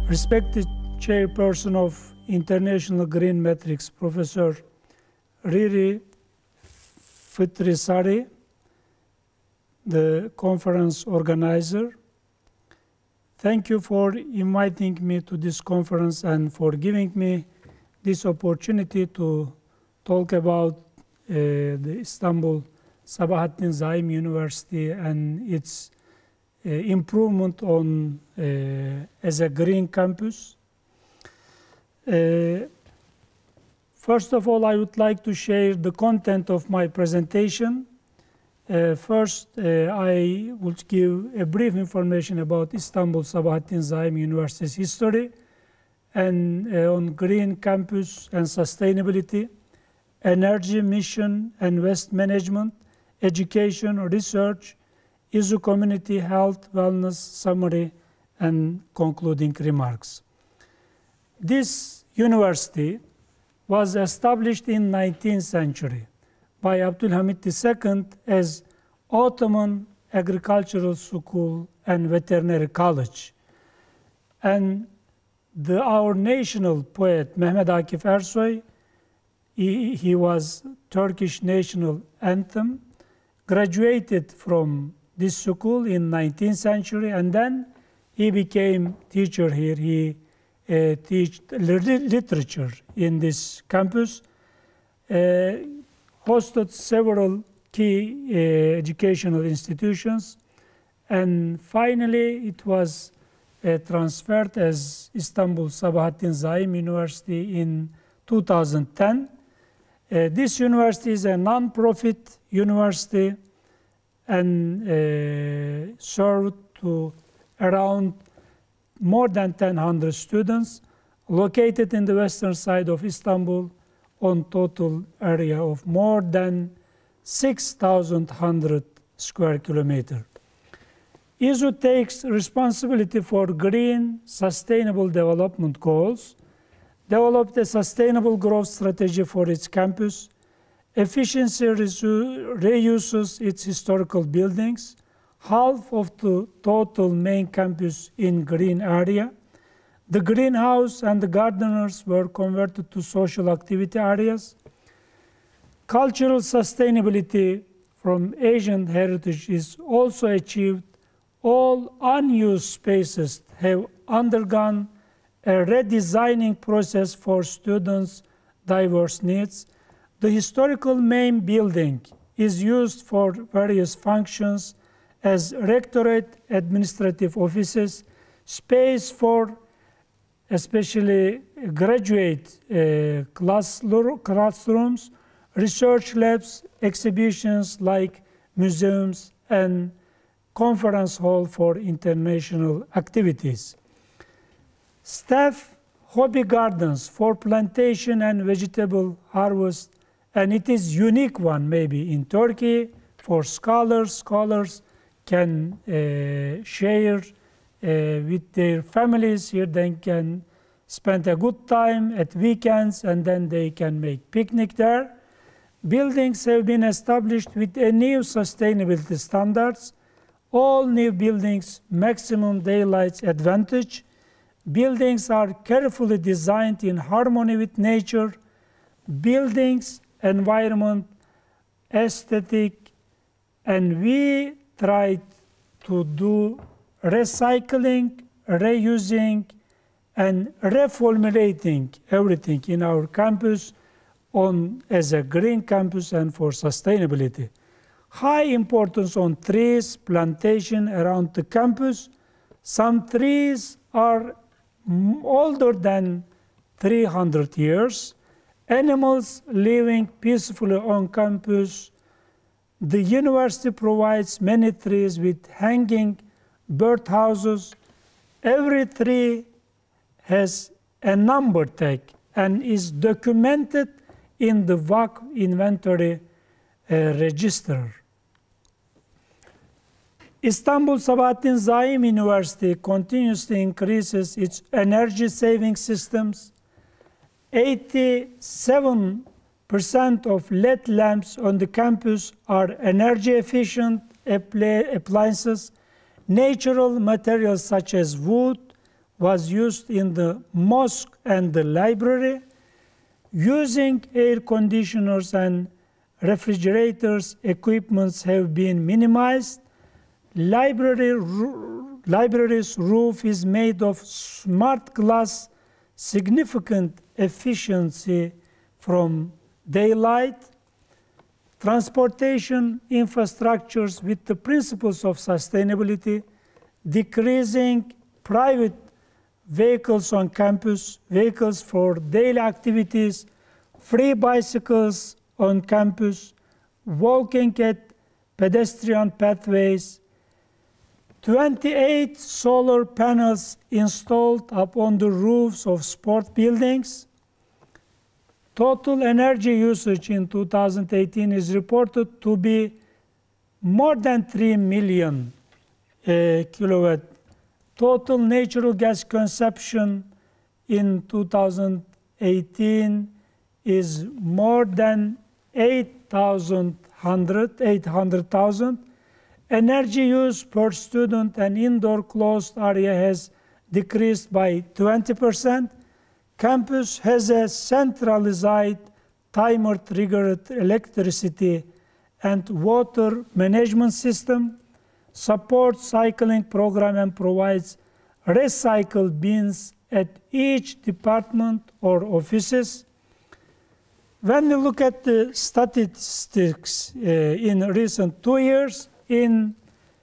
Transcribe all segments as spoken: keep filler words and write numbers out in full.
Respected Chairperson of International Green Metrics, Professor Riri Fitrisari, the conference organizer, thank you for inviting me to this conference and for giving me this opportunity to talk about uh, the Istanbul Sabahattin Zaim University and its uh, improvement on uh, as a green campus. Uh, first of all, I would like to share the content of my presentation. Uh, first, uh, I would give a brief information about Istanbul Sabahattin Zaim University's history and uh, on green campus and sustainability, energy mission and waste management, education, research, I S U community, health, wellness, summary, and concluding remarks. This university was established in nineteenth century by Abdülhamit the Second as Ottoman Agricultural School and Veterinary College. And the, our national poet, Mehmet Akif Ersoy, he, he was Turkish national anthem, graduated from this school in nineteenth century, and then he became teacher here. He uh, taught literature in this campus, uh, hosted several key uh, educational institutions, and finally it was uh, transferred as Istanbul Sabahattin Zaim University in two thousand ten. Uh, this university is a non-profit university and uh, served to around more than ten hundred students, located in the western side of Istanbul on total area of more than six thousand one hundred square kilometers. I S U takes responsibility for green, sustainable development goals, developed a sustainable growth strategy for its campus, efficiency reuses its historical buildings, half of the total main campus in green area. The greenhouse and the gardeners were converted to social activity areas. Cultural sustainability from Asian heritage is also achieved. All unused spaces have undergone a redesigning process for students' diverse needs. The historical main building is used for various functions as rectorate, administrative offices, space for especially graduate uh, classrooms, research labs, exhibitions like museums, and conference hall for international activities. Staff hobby gardens for plantation and vegetable harvest, and it is unique one maybe in Turkey for scholars. Scholars can uh, share uh, with their families here. They can spend a good time at weekends, and then they can make picnic there. Buildings have been established with a new sustainability standards. All new buildings, maximum daylight advantage. Buildings are carefully designed in harmony with nature. Buildings, environment, aesthetic, and we tried to do recycling, reusing, and reformulating everything in our campus on as a green campus and for sustainability. High importance on trees, plantation around the campus. Some trees are older than three hundred years. Animals living peacefully on campus. The university provides many trees with hanging birdhouses. Every tree has a number tag and is documented in the W A C inventory uh, register. Istanbul Sabahattin Zaim University continuously increases its energy saving systems. eighty-seven percent of L E D lamps on the campus are energy efficient appliances. Natural materials such as wood, was used in the mosque and the library. Using air conditioners and refrigerators, equipments have been minimized. Library, library's roof is made of smart glass, significant efficiency from daylight. Transportation infrastructures with the principles of sustainability, decreasing private vehicles on campus, vehicles for daily activities, free bicycles on campus, walking at pedestrian pathways, twenty-eight solar panels installed upon the roofs of sport buildings. Total energy usage in two thousand eighteen is reported to be more than three million uh, kilowatt. Total natural gas consumption in two thousand eighteen is more than eight hundred thousand. Energy use per student and indoor closed area has decreased by twenty percent. Campus has a centralized timer-triggered electricity and water management system, supports cycling program and provides recycle bins at each department or offices. When we look at the statistics uh, in recent two years, in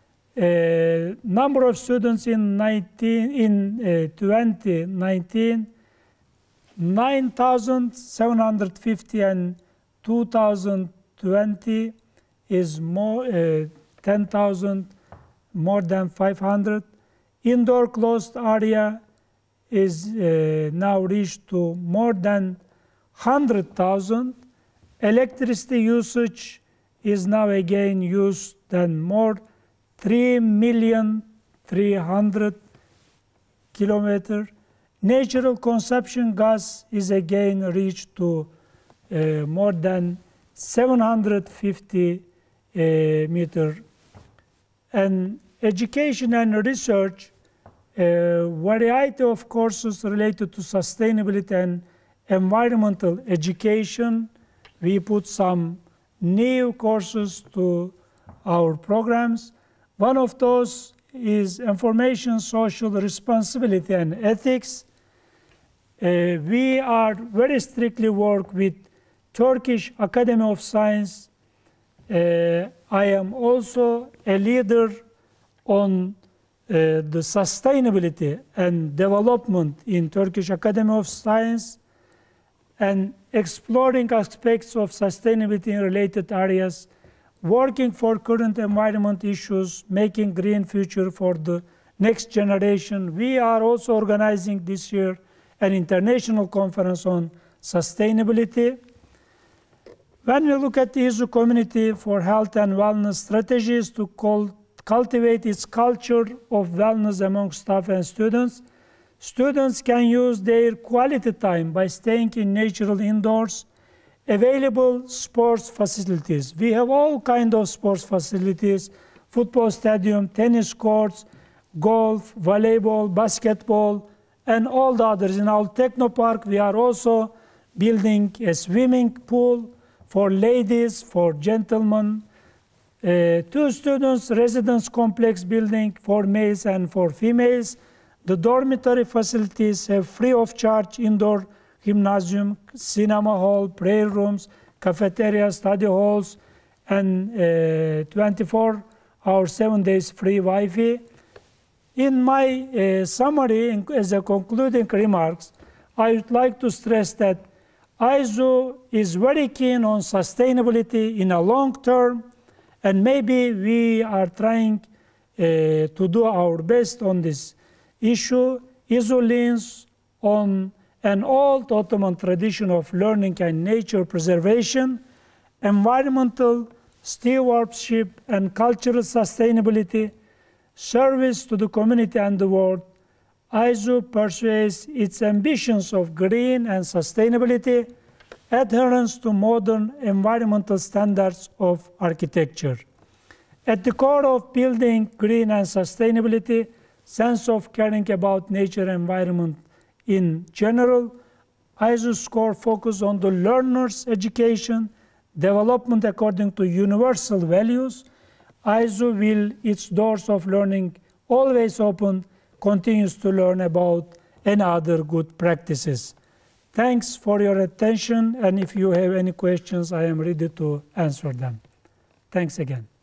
uh, number of students in, nineteen, in uh, twenty nineteen, nine thousand seven hundred fifty, and two thousand twenty is more uh, ten thousand, more than five hundred. Indoor closed area is uh, now reached to more than one hundred thousand. Electricity usage is now again used than more three million three hundred kilometers. Natural consumption gas is again reached to uh, more than seven hundred fifty uh, meter. And education and research, a variety of courses related to sustainability and environmental education. We put some new courses to our programs. One of those is information social responsibility and ethics. Uh, we are very strictly work with Turkish Academy of Science. Uh, I am also a leader on uh, the sustainability and development in Turkish Academy of Science and exploring aspects of sustainability in related areas, working for current environment issues, making green future for the next generation. We are also organizing this year an international conference on sustainability. When we look at the I S U community for health and wellness strategies to cultivate its culture of wellness among staff and students, students can use their quality time by staying in natural indoors, available sports facilities. We have all kinds of sports facilities, football stadium, tennis courts, golf, volleyball, basketball, and all the others. In our Technopark, we are also building a swimming pool for ladies, for gentlemen, uh, two students residence complex building for males and for females. The dormitory facilities have free of charge indoor gymnasium, cinema hall, prayer rooms, cafeteria, study halls, and uh, twenty-four hour, seven days free Wi-Fi. In my uh, summary, in, as a concluding remarks, I would like to stress that I S U is very keen on sustainability in a long term, and maybe we are trying uh, to do our best on this issue. I S U leans on an old Ottoman tradition of learning and nature preservation, environmental stewardship and cultural sustainability, service to the community and the world. I S U pursues its ambitions of green and sustainability, adherence to modern environmental standards of architecture. At the core of building green and sustainability, sense of caring about nature and environment in general. I S O score focus on the learner's education, development according to universal values. I S O will, its doors of learning always open, continues to learn about and other good practices. Thanks for your attention, and if you have any questions, I am ready to answer them. Thanks again.